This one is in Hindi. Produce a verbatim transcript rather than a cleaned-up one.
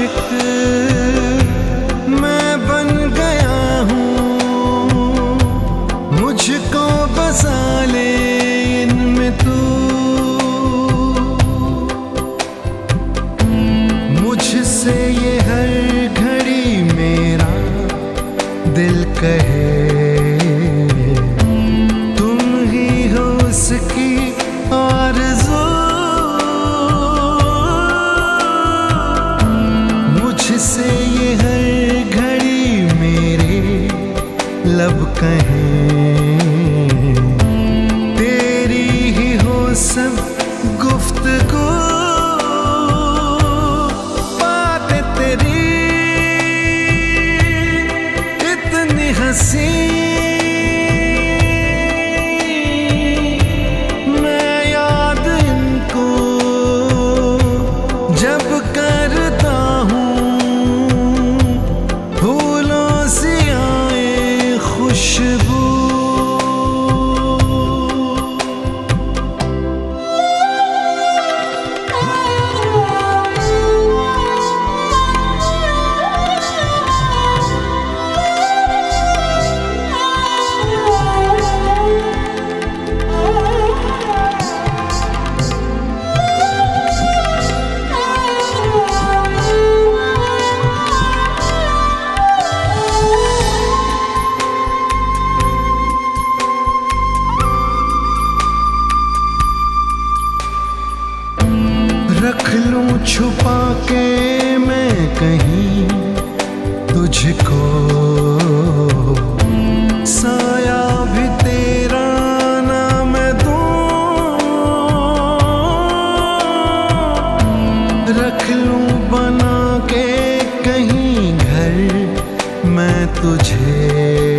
आशिक मैं बन गया हूँ, मुझको बसा ले इनमें तू। मुझसे ये हर घड़ी मेरा दिल कहे, तुम ही हो उसकी आरज़ू। मुझसे ये हर घड़ी मेरे लब कहें, तेरी ही हो सब गुफ्तगू। बात तेरी इतनी हंसी, मैं याद इनको जब करता हूँ, फूलों सी आए खुशबू। रख लूं छुपा के मैं कहीं तुझको, साया भी तेरा ना मैं दूं। रख लूं बना के कहीं घर मैं तुझे,